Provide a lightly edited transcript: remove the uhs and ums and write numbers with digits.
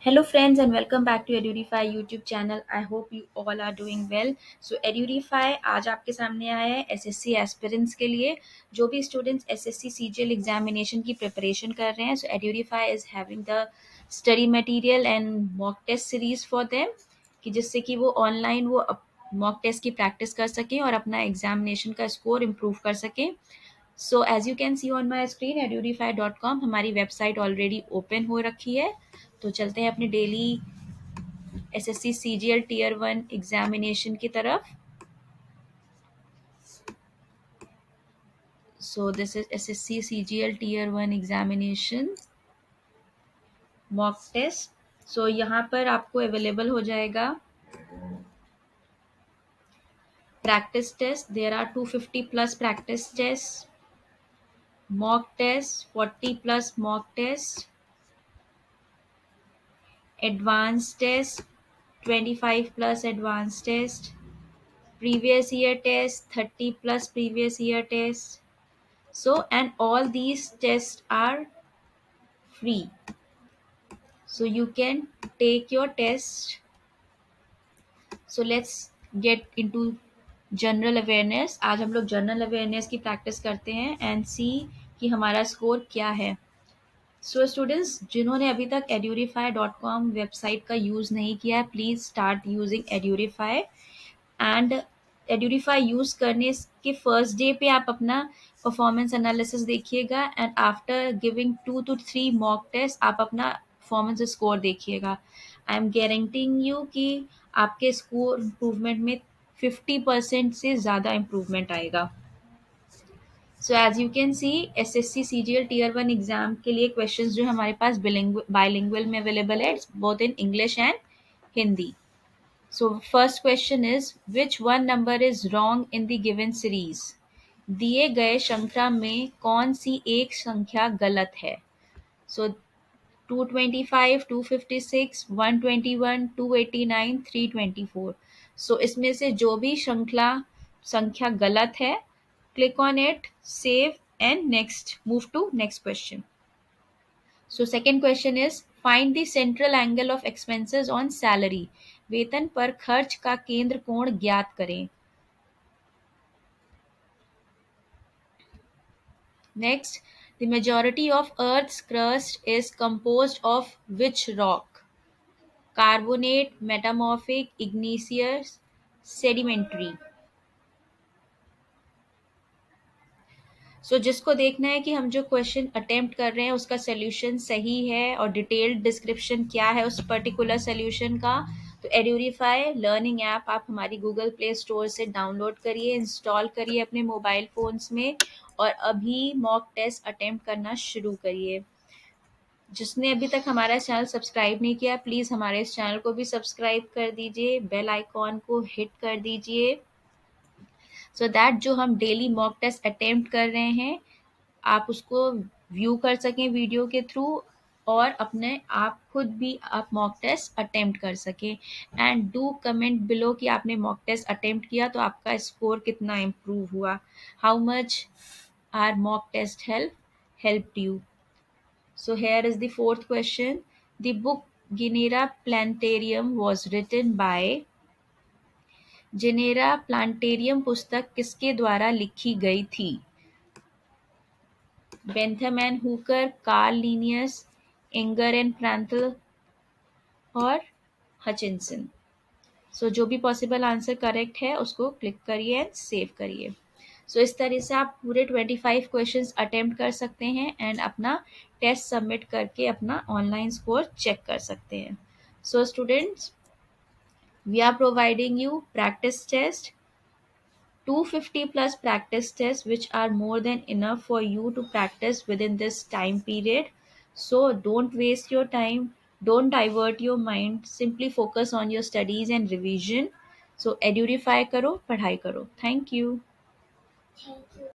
Hello friends and welcome back to Edurify YouTube channel. I hope you all are doing well. So Edurify आज आपके सामने आया है SSC aspirants के लिए जो भी स्टूडेंट्स SSC CGL एग्जामिनेशन की प्रिपरेशन कर रहे हैं. So Edurify is having the study material and mock test series for them कि जिससे कि वो ऑनलाइन वो मॉक टेस्ट की प्रैक्टिस कर सकें और अपना एग्जामिनेशन का स्कोर इम्प्रूव कर सकें. So as you can see on my screen edurify.com हमारी वेबसाइट ऑलरेडी ओपन हो रखी है. तो चलते हैं अपने daily SSC CGL tier 1 examination की तरफ. So this is SSC CGL tier 1 examination mock test. So यहाँ पर आपको अवेलेबल हो जाएगा practice test. There are 250 plus practice test, mock test 40 plus mock test, advanced test 25 plus advanced test, previous year test 30 plus previous year test. So and all these tests are free, so you can take your test. So let's get into general awareness. आज हम लोग general awareness की practice करते हैं and सी कि हमारा score क्या है. सो स्टूडेंट्स जिन्होंने अभी तक edurify.com वेबसाइट का यूज़ नहीं किया है, please start using edurify. And edurify use करने के फर्स्ट डे पे आप अपना परफॉर्मेंस एनालिसिस देखिएगा and after giving 2 to 3 mock test आप अपना परफॉर्मेंस स्कोर देखिएगा. आई एम गारंटिंग यू कि आपके स्कोर इम्प्रूवमेंट में 50% से ज़्यादा इम्प्रूवमेंट आएगा. So as you can see SSC CGL tier 1 exam के लिए क्वेश्चंस जो हमारे पास बाइलिंगुअल में अवेलेबल है, both in English and Hindi. So first question is which one number is wrong in the given series. दिए गए श्रृंखला में कौन सी एक संख्या गलत है. सो 225, 256, 121, 289, 324. सो इसमें से जो भी संख्या गलत है, click on it, save and next, move to next question. So second question is find the central angle of expenses on salary. वेतन पर खर्च का केंद्र कोण ज्ञात करें. Next, the majority of Earth's crust is composed of which rock? Carbonate, metamorphic, igneous, sedimentary. जिसको देखना है कि हम जो क्वेश्चन अटेम्प्ट कर रहे हैं उसका सोल्यूशन सही है और डिटेल्ड डिस्क्रिप्शन क्या है उस पर्टिकुलर सोल्यूशन का, तो एड्यूरीफाई लर्निंग ऐप आप हमारी गूगल प्ले स्टोर से डाउनलोड करिए, इंस्टॉल करिए अपने मोबाइल फोन्स में और अभी मॉक टेस्ट अटेम्प्ट करना शुरू करिए. जिसने अभी तक हमारा चैनल सब्सक्राइब नहीं किया, प्लीज़ हमारे इस चैनल को भी सब्सक्राइब कर दीजिए, बेल आइकॉन को हिट कर दीजिए सो दैट जो हम डेली मॉक टेस्ट अटेम्प्ट कर रहे हैं आप उसको व्यू कर सकें वीडियो के थ्रू और अपने आप खुद भी आप मॉक टेस्ट अटेम्प्ट कर सकें. एंड डू कमेंट बिलो कि आपने मॉक टेस्ट अटेम्प्ट किया तो आपका स्कोर कितना इम्प्रूव हुआ. How much our mock test helped you. So here is the fourth question. The book Genera Plantarum was written by. Genera Plantarum पुस्तक किसके द्वारा लिखी गई थी. Bentham and Hooker, Carl Linnaeus, Engler and Prantl और Hutchinson. जो भी possible answer correct है उसको क्लिक करिए एंड सेव करिए. इस तरह से आप पूरे 25 क्वेश्चंस अटेम्प्ट कर सकते हैं एंड अपना टेस्ट सबमिट करके अपना ऑनलाइन स्कोर चेक कर सकते हैं. Students, we are providing you practice test 250 plus practice tests which are more than enough for you to practice within this time period. So don't waste your time, don't divert your mind, simply focus on your studies and revision. So edurify karo, padhai karo. Thank you.